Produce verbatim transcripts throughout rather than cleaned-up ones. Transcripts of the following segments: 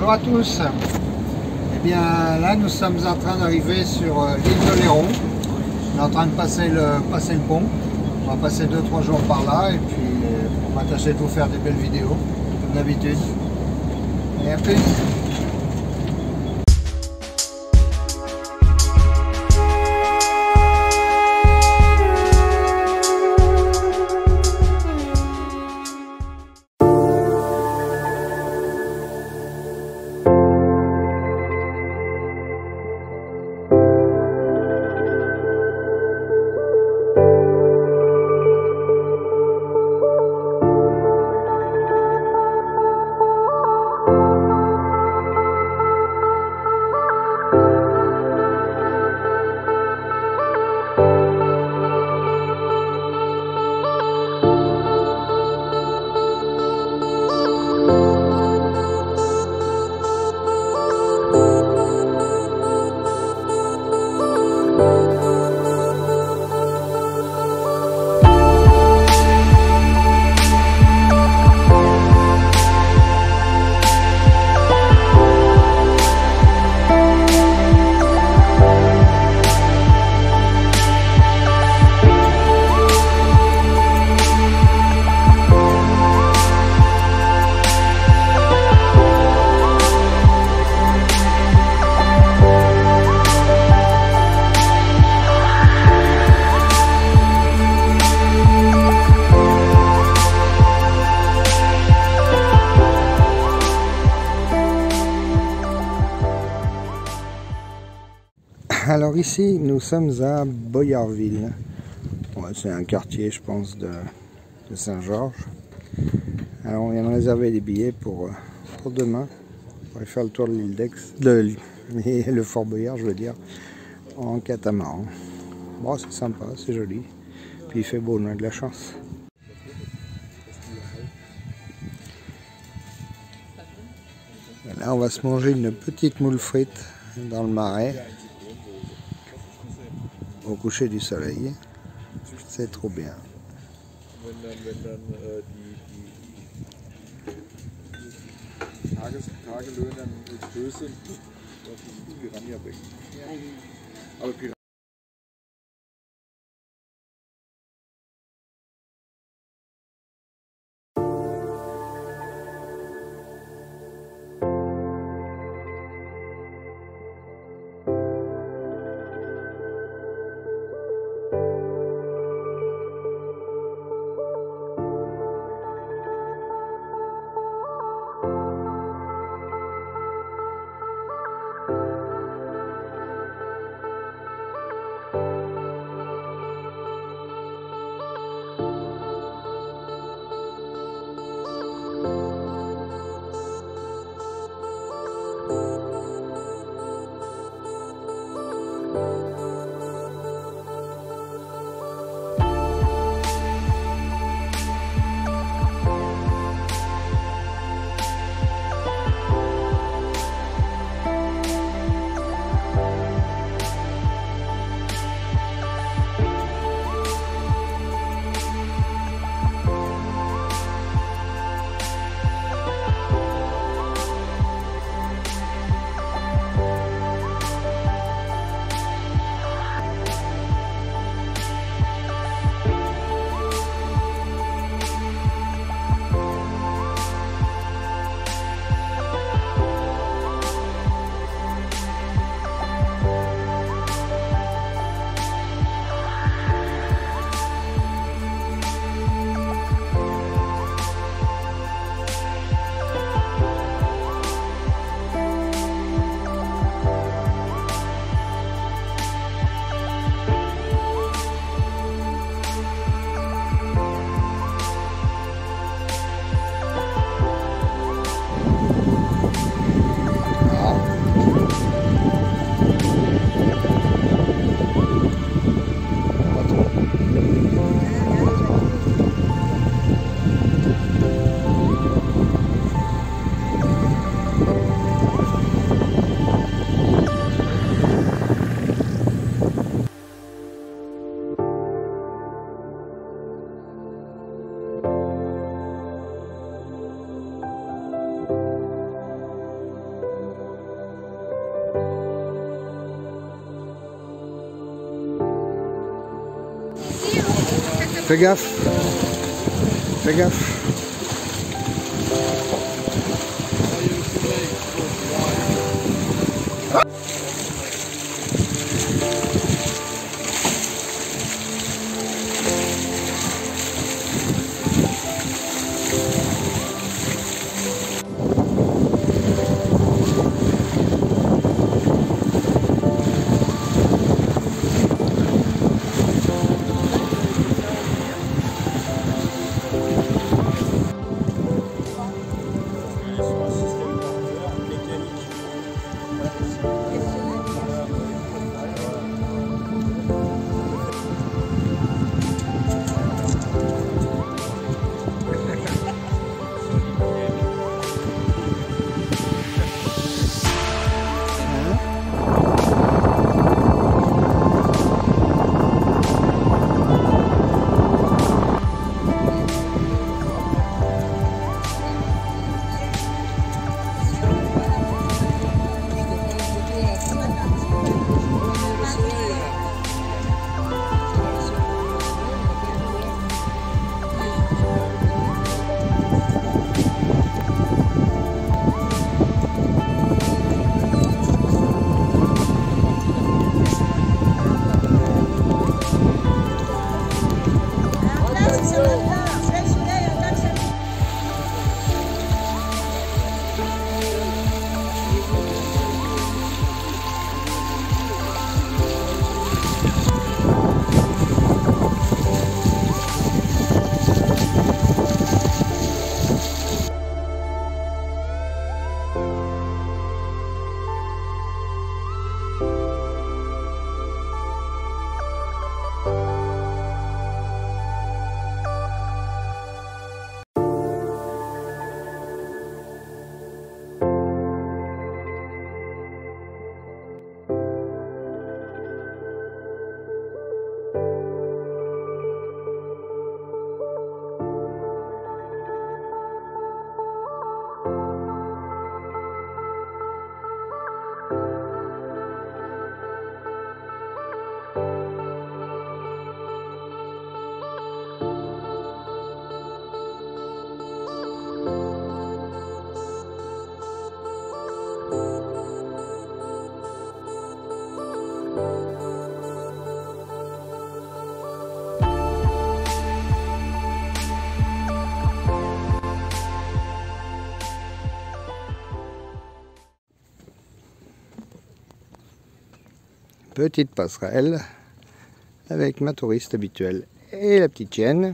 Bonjour à tous. Eh bien là nous sommes en train d'arriver sur l'île de Léron. On est en train de passer le, passer le pont. On va passer deux trois jours par là et puis on va tâcher de vous faire des belles vidéos comme d'habitude. Et à plus. Alors ici, nous sommes à Boyarville. Ouais, c'est un quartier, je pense, de, de Saint-Georges. Alors on vient de réserver des billets pour, pour demain. On va faire le tour de l'île d'Aix, le, le Fort Boyard, je veux dire, en catamaran. Bon, c'est sympa, c'est joli. Puis il fait beau, on a de la chance. Et là, on va se manger une petite moule frite dans le marais. Au coucher du soleil, c'est trop bien. Fais gaffe. Fais gaffe. Petite passerelle avec ma touriste habituelle et la petite chienne.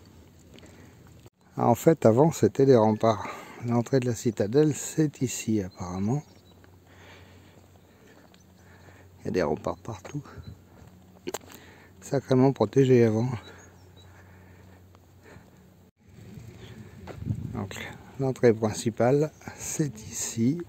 En fait, avant, c'était des remparts. L'entrée de la citadelle, c'est ici apparemment. Il y a des remparts partout. Sacrément protégé avant. Donc, l'entrée principale, c'est ici.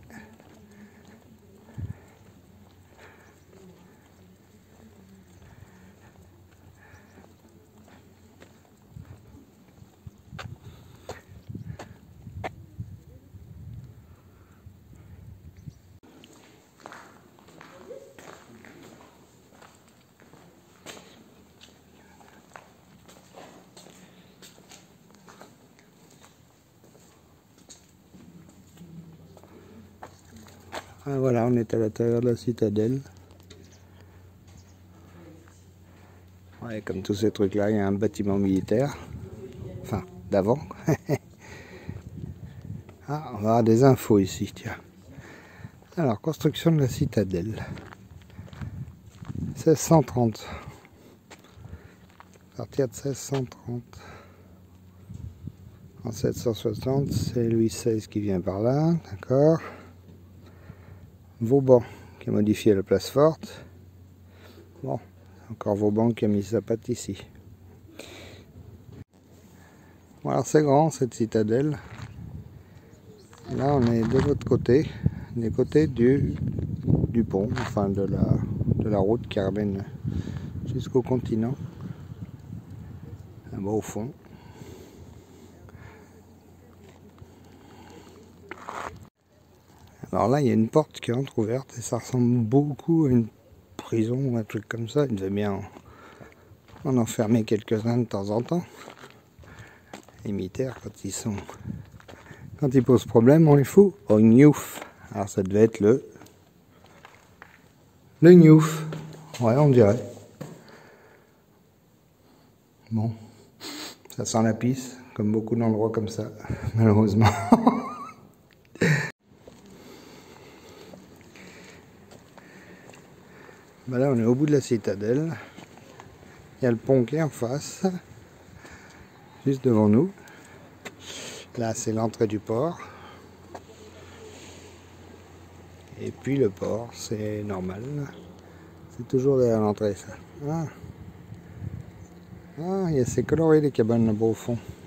Ah, voilà, on est à l'intérieur de la citadelle. Ouais, comme tous ces trucs-là, il y a un bâtiment militaire. Enfin, d'avant. Ah, on va avoir des infos ici, tiens. Alors, construction de la citadelle. seize cent trente. À partir de seize cent trente. En sept cent soixante, c'est Louis seize qui vient par là, d'accord. Vauban qui a modifié la place forte. Bon, encore Vauban qui a mis sa patte ici. Bon, alors c'est grand cette citadelle. Là on est de l'autre côté, des côtés du, du pont, enfin de la, de la route qui ramène jusqu'au continent. Là-bas au fond. Alors là, il y a une porte qui est entrouverte et ça ressemble beaucoup à une prison ou un truc comme ça. Il devait bien On en fermait quelques-uns de temps en temps. Les mitaires, quand ils sont, quand ils posent problème, on les fout au gnouf. Alors ça devait être le, le gnouf. Ouais, on dirait. Bon, ça sent la pisse, comme beaucoup d'endroits comme ça, malheureusement. Ben là, on est au bout de la citadelle. Il y a le pont qui est en face, juste devant nous. Là, c'est l'entrée du port. Et puis le port, c'est normal. C'est toujours derrière l'entrée, ça. Ah. Ah, il y a ces colorés, les cabanes là-bas au fond.